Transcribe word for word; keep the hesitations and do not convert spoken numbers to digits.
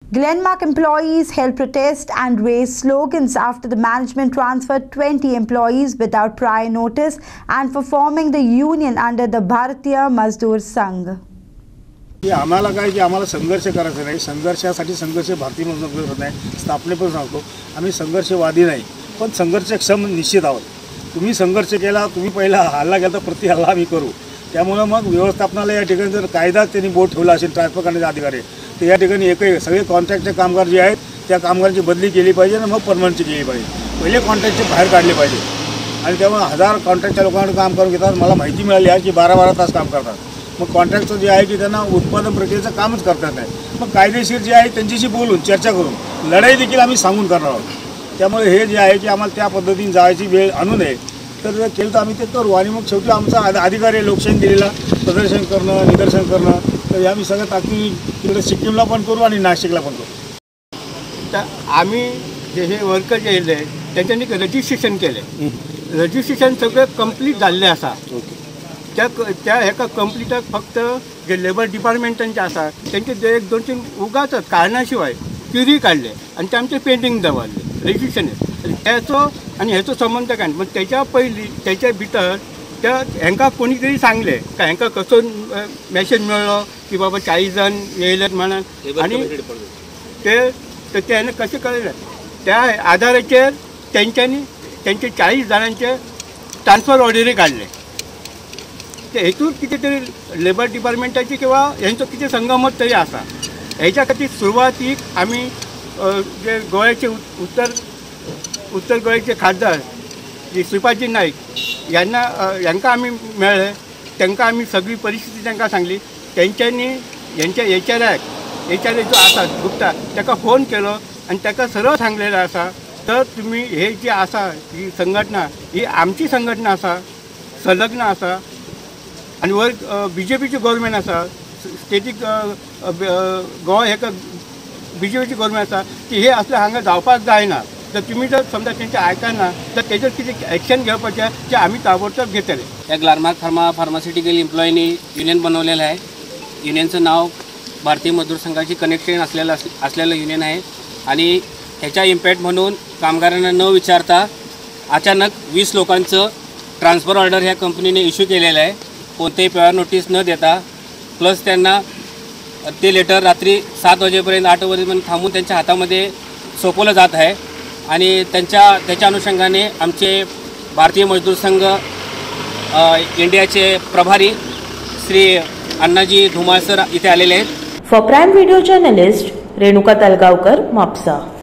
Glenmark employees held protest and raised slogans after the management transferred twenty employees without prior notice and for forming the union under the Bharatiya Mazdoor Sangh. आम्हाला काय की आम्हाला संघर्ष करायचा नाही, संघर्षासाठी संघर्ष भारतीय मजदूर करत नाही. स्थापने पण सांगतो आम्ही संघर्षवादी नाही, पण संघर्षक्षम निश्चित आहोत. तुम्ही संघर्ष केला, तुम्ही पहिला हल्ला केला तर प्रति हल्ला आम्ही करू. त्यामुळे मग व्यवस्थापनाला या ठिकाणी जर कायदा त्यांनी बोर्ड ठेवला असेल ट्रान्सफर करण्याचे अधिकारी, तर या ठिकाणी एकही सगळे कॉन्ट्रॅक्टचे कामगार जे आहेत त्या कामगारांची बदली केली पाहिजे आणि मग परमनंटची केली पाहिजे. पहिले कॉन्ट्रॅक्टचे बाहेर काढले पाहिजे. आणि त्यामुळे हजार कॉन्ट्रॅक्टच्या लोकांकडे काम करून घेतात. मला माहिती मिळाली आहे की बारा बारा तास काम करतात. मग कॉन्ट्रॅक्टचं जे आहे की त्यांना उत्पादन प्रक्रियेचं कामच करतात नाही. मग कायदेशीर जे आहे त्यांच्याशी बोलून चर्चा करून लढाई देखील आम्ही सांगून करणार आहोत. त्यामुळे हे जे आहे की आम्हाला त्या पद्धतीने जायची वेळ आणू नये, तर जर केलं तर आम्ही ते करू. आणि मग शेवटी आमचा अधिकारी लोकशाही दिलेला प्रदर्शन करणं, निदर्शन करणं, तर आम्ही सगळं ताकदी तिकडे सिक्कीमला पण करू आणि नाशिकला पण करू. तर आम्ही जे हे वर्कर जे आहेत त्यांच्यानी रजिस्ट्रेशन केले. रजिस्ट्रेशन सगळं कंप्लीट झालेले असा. त्या त्या हेका कंप्लीटाक फक्त जे लेबर डिपार्टमेंटांचे आसा त्यांचे जे एक दोन तीन उगाच कारणाशिवाय क्युरी काढले आणि ते आमचे पेंडिंग दवरले रजिस्ट्रेशन. त्याचो आणि ह्याचो संबंध काय, मग त्याच्या पहिली त्याच्या भितर त्या हांकां कोणी तरी सांगले का हांकां कसो मॅसेज मेळ्ळो की बाबा चाळीस जण येयलेत म्हणून, आणि ते तर त्याने कशें कळले त्या आधाराचेर तेंच्यांनी त्यांचे चाळीस जणांचे ट्रान्सफर ऑर्डरी काढले. ते हेतून कितें तरी लेबर डिपार्टमेंटाची किंवा हेंचो कितें संगमत तरी आसा. हेच्या खातीर सुरवातीक आमी जे गोंयाचे उत्तर उत्तर गोंयचे खासदार जे श्रीपादजी नाईक यांना हांकां आमी मेळ्ळे. तांकां आमी सगळी परिस्थिती तांकां सांगली. तेंच्यांनी हेंच्या एच आर आक एच आर जो आसा गुप्ता ताका फोन केलो आणि ताका सरळ सांगलेलें आसा तर तुमी हे जे आसा ही संघटना ही आमची संघटना आसा, संलग्न आसा आणि वर बी जे पीची गव्हर्मेंट आसा, स्टेटीक गोंय हेका बी जे पीची गव्हर्मेंट आसा की हे असलें हांगा जावपाक जायना. तर तुम्ही जर समजा त्यांचे आयकना तर त्याच्यावर किती ॲक्शन घेवपाचें जे आम्ही ताबडतोब घेतले. या ग्लेनमार्क फार्मा फार्मास्युटिकल एम्प्लॉईनी युनियन बनवलेलं आहे. युनियनचं नाव भारतीय मजदूर संघाची कनेक्शन असलेलं असलेलं युनियन आहे. आणि ह्याच्या इम्पॅक्ट म्हणून कामगारांना न विचारता अचानक वीस लोकांचं ट्रान्सफर ऑर्डर ह्या कंपनीने इश्यू केलेलं आहे, कोणतेही प्रायर नोटीस न देता. प्लस त्यांना ते लेटर रात्री सात वाजेपर्यंत आठ वाजेपर्यंत थांबून त्यांच्या हातामध्ये सोपवलं जात आहे. आणि त्यांच्या त्याच्या अनुषंगाने आमचे भारतीय मजदूर संघ इंडियाचे प्रभारी श्री अण्णाजी धुमाळ सर इथे आलेले आहेत. For Prime Video journalist Renuka Talgaonkar, Mapusa.